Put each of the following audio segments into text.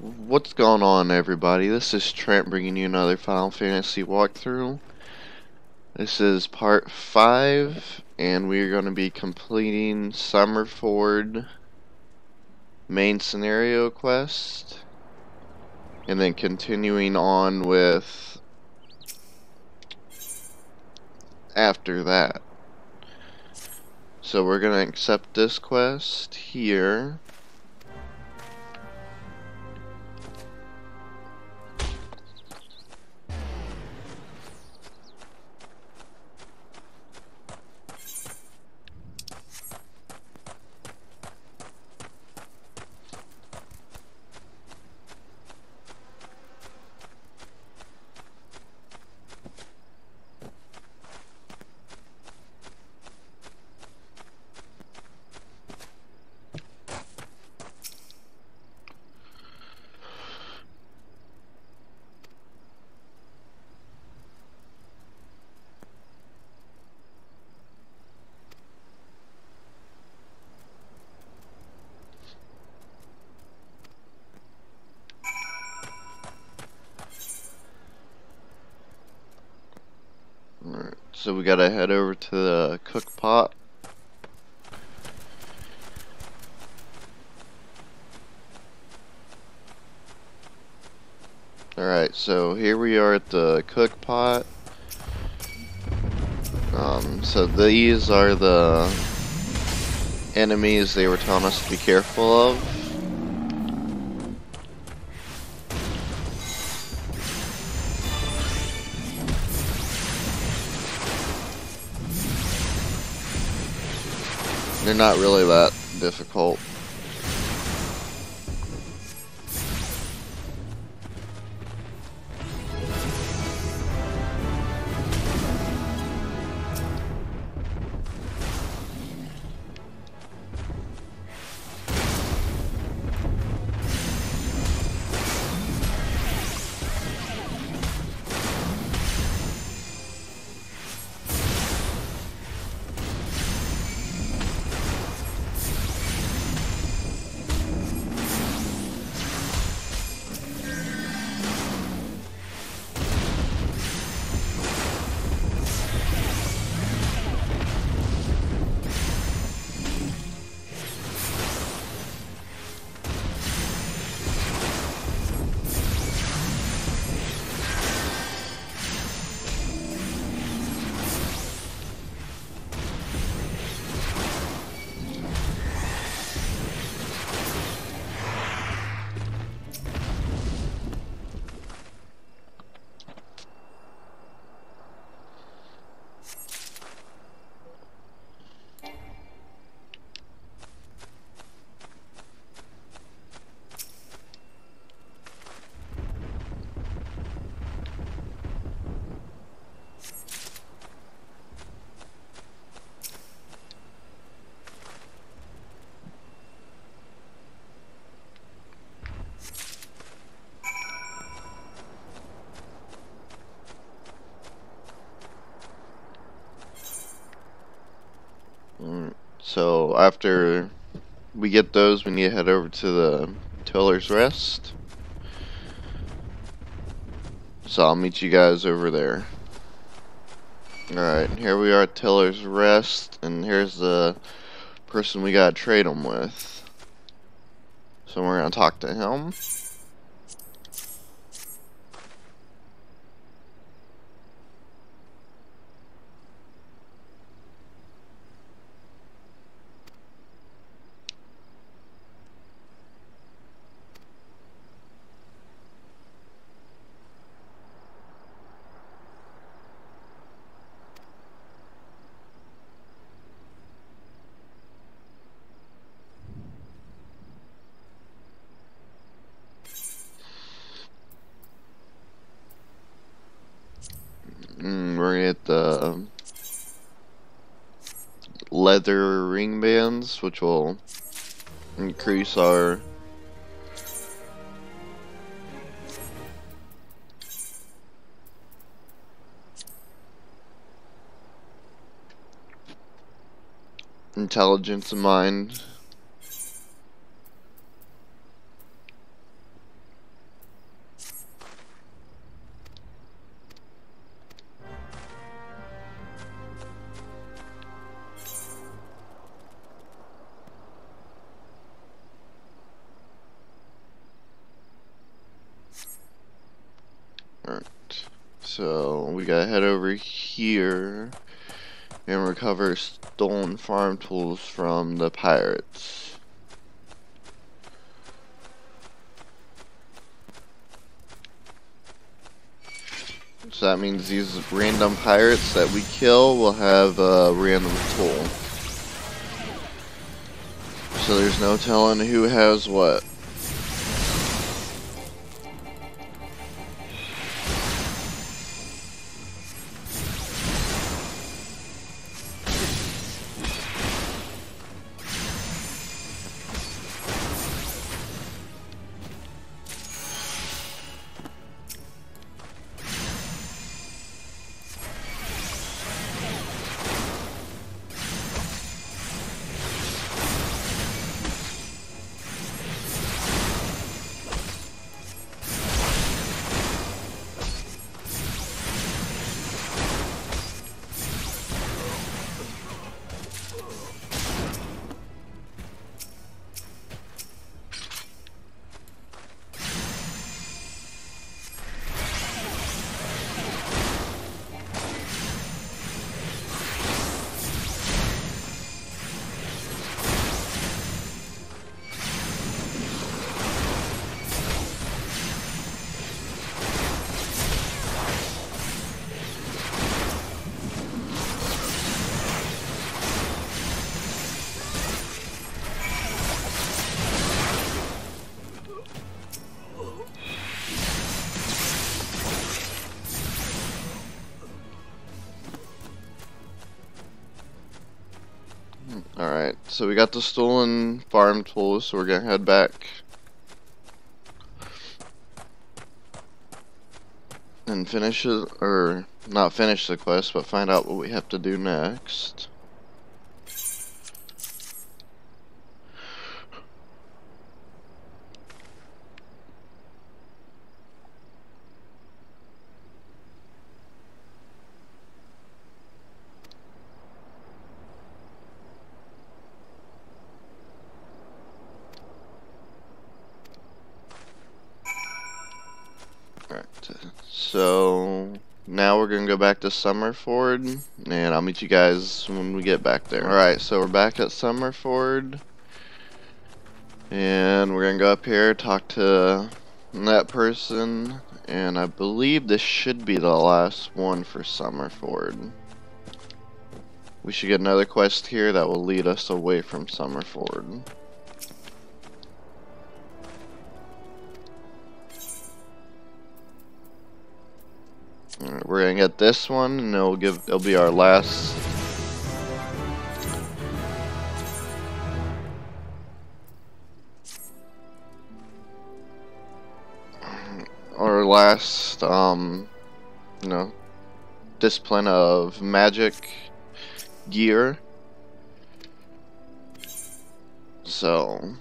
What's going on, everybody? This is Trent bringing you another Final Fantasy walkthrough. This is part 5, and we're going to be completing Summerford main scenario quest, and then continuing on with after that. So we're going to accept this quest here. Alright, so we gotta head over to the cook pot. Alright, so here we are at the cook pot. So these are the enemies they were telling us to be careful of. They're not really that difficult. So after we get those, we need to head over to the Tiller's Rest. So I'll meet you guys over there. Alright, here we are at Tiller's Rest, and here's the person we gotta trade him with. So we're gonna talk to him. We're gonna get the leather ring bands, which will increase our intelligence of mind. Alright. So we gotta head over here and recover stolen farm tools from the pirates. So that means these random pirates that we kill will have a random tool. So there's no telling who has what. Alright, so we got the stolen farm tools, so we're gonna head back and finish it, or not finish the quest, but find out what we have to do next. Alright, so now we're gonna go back to Summerford, and I'll meet you guys when we get back there. Alright, so we're back at Summerford, and we're gonna go up here, talk to that person, and I believe this should be the last one for Summerford. We should get another quest here that will lead us away from Summerford. Alright, we're gonna get this one, and it'll be our last. Our last, you know, discipline of magic gear. So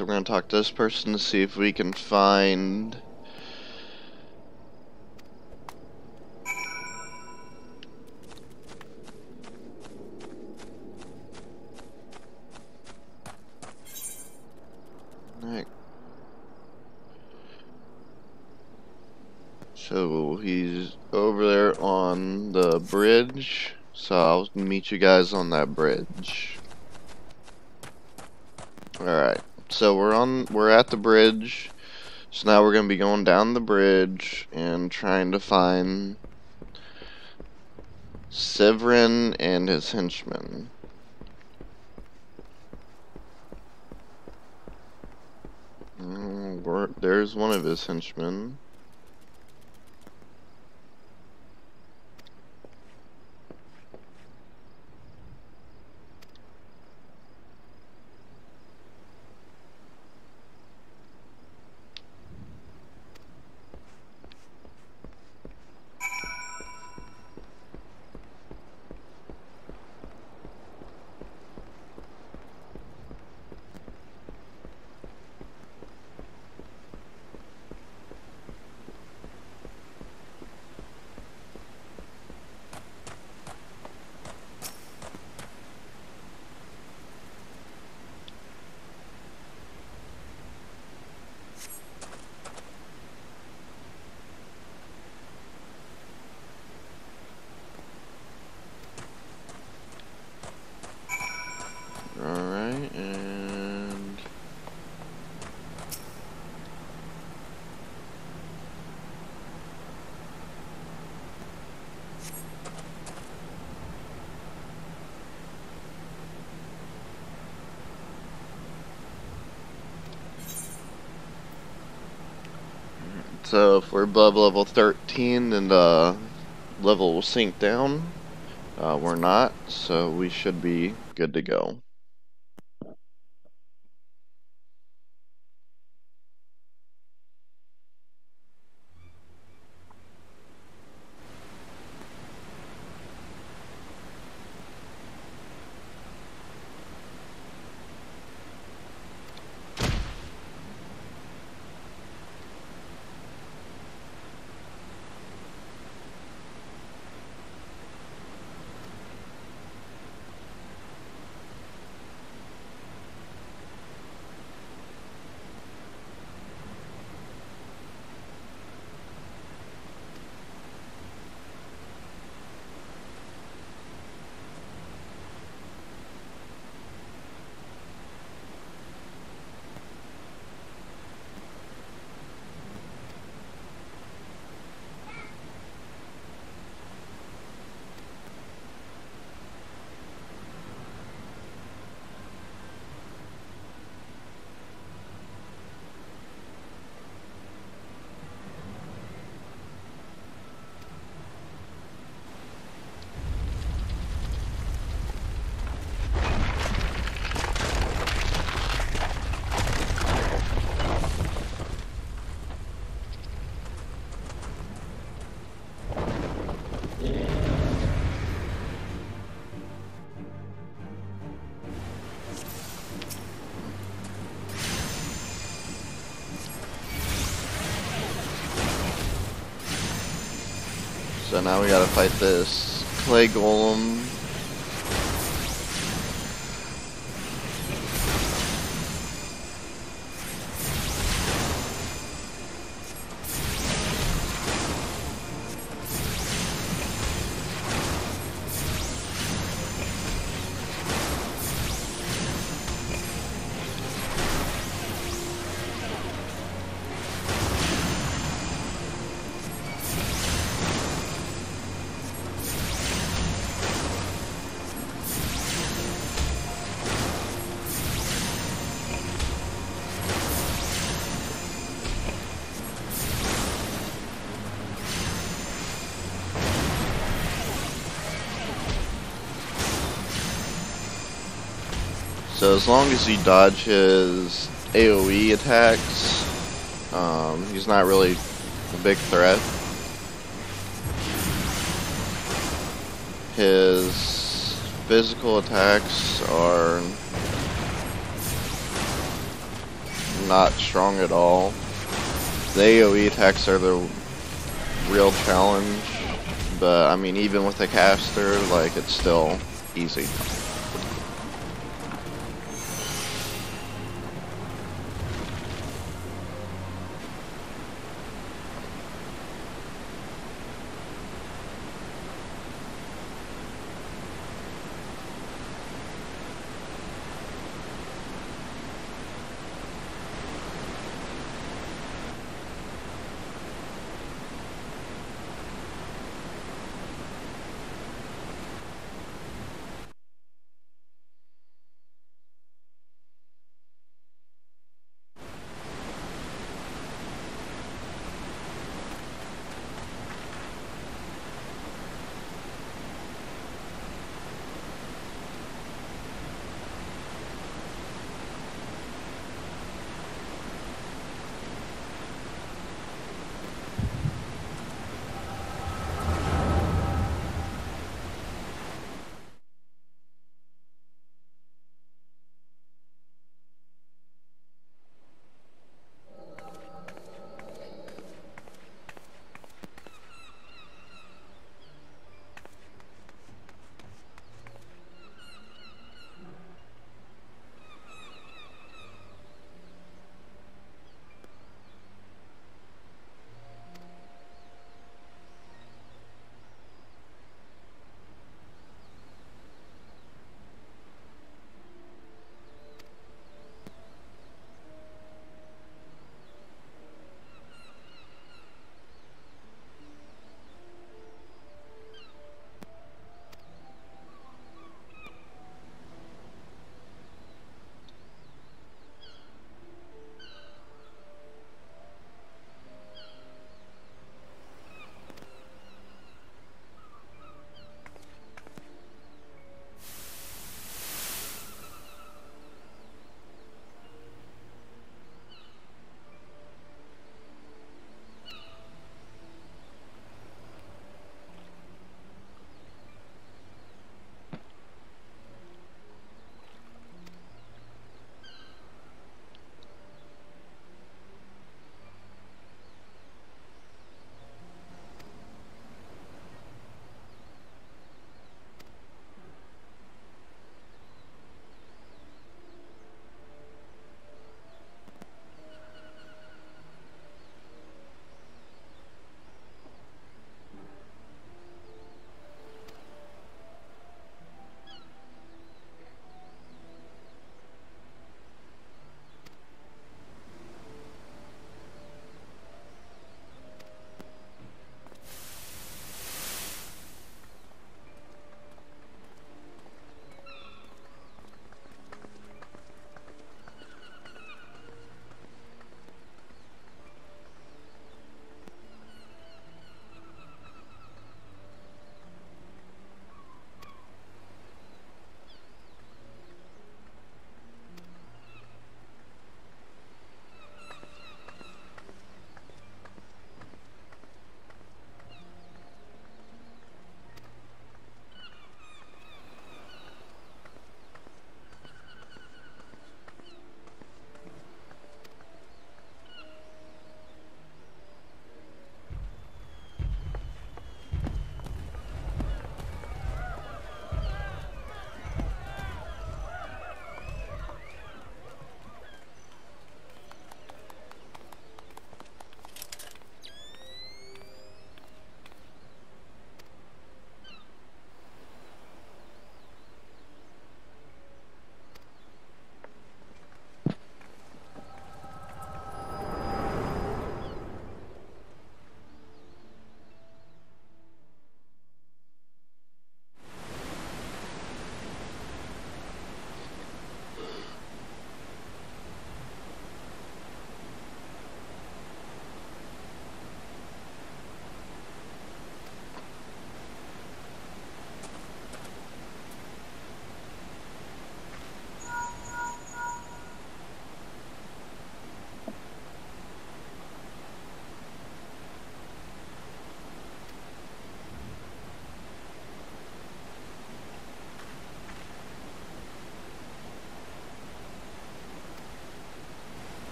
so we're gonna talk to this person to see if we can find so he's over there on the bridge, so I'll meet you guys on that bridge. Alright, so we're at the bridge, so now we're gonna be going down the bridge and trying to find Severin and his henchmen. There's one of his henchmen. Alright, and so if we're above level 13, then the level will sink down. We're not, so we should be good to go. So now we gotta fight this clay golem. So as long as you dodge his AoE attacks, he's not really a big threat. His physical attacks are not strong at all. The AoE attacks are the real challenge, but I mean, even with a caster, like, it's still easy.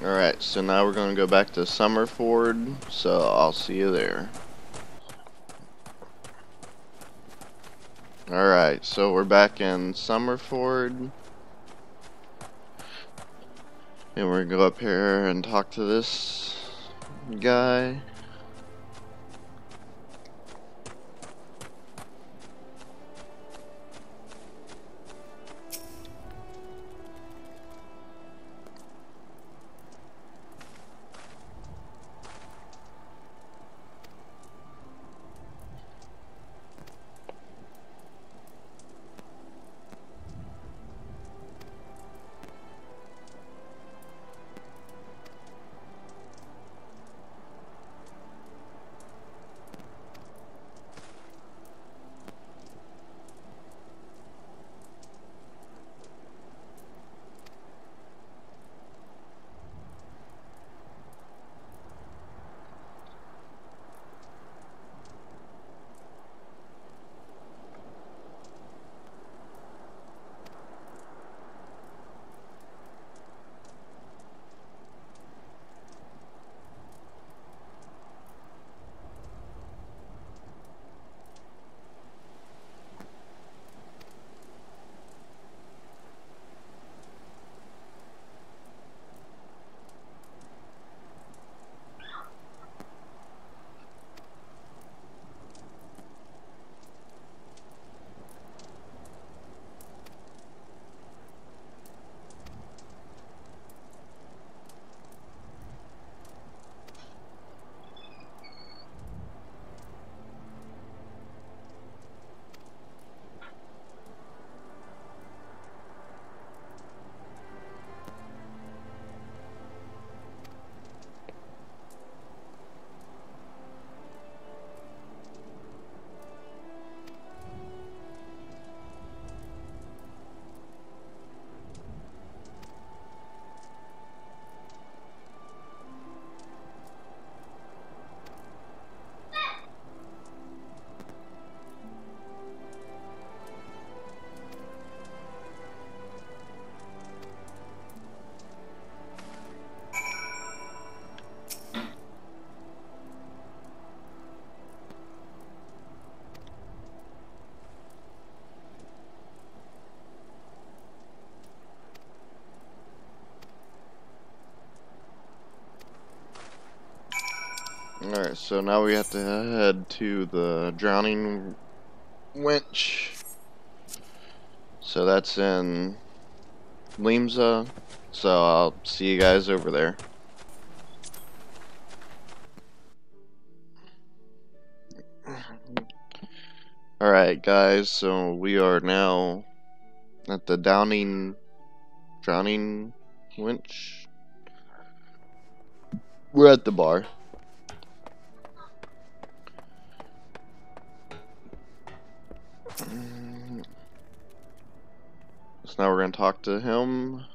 Alright, so now we're going to go back to Summerford, so I'll see you there. Alright, so we're back in Summerford. And we're going to go up here and talk to this guy. Alright, so now we have to head to the drowning winch. So that's in Limsa. So I'll see you guys over there. Alright guys, so we are now at the drowning winch. We're at the bar. So now we're going to talk to him.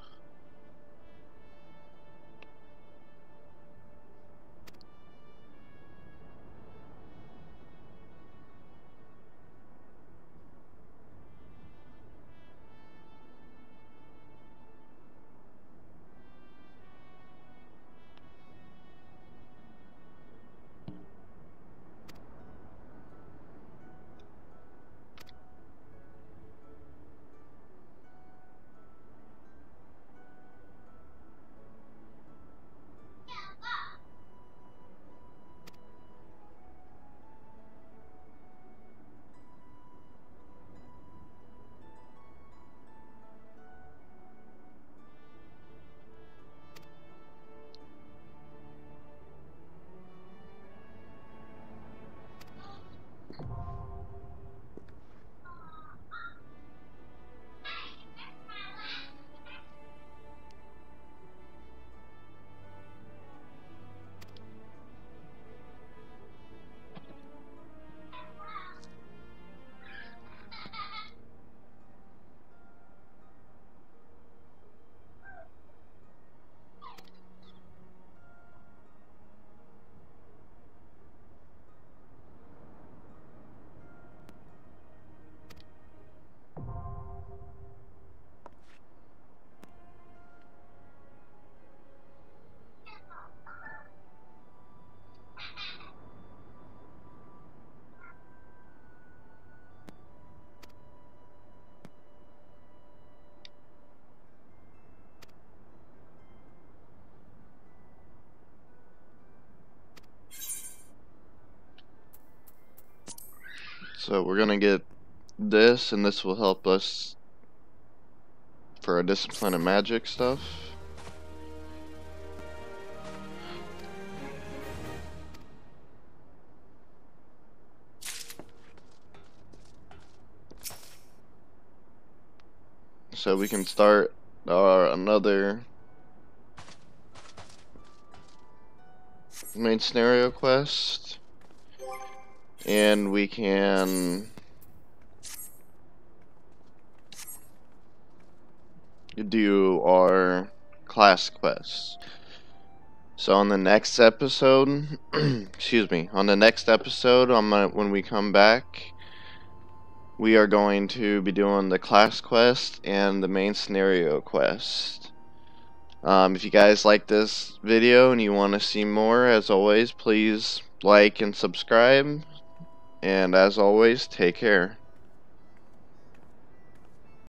So we're gonna get this, and this will help us for our discipline and magic stuff. So we can start another main scenario quest, and we can do our class quests. So on the next episode, excuse me, on the next episode, when we come back, we are going to be doing the class quest and the main scenario quest. If you guys like this video and you want to see more, as always, please like and subscribe. And as always, take care.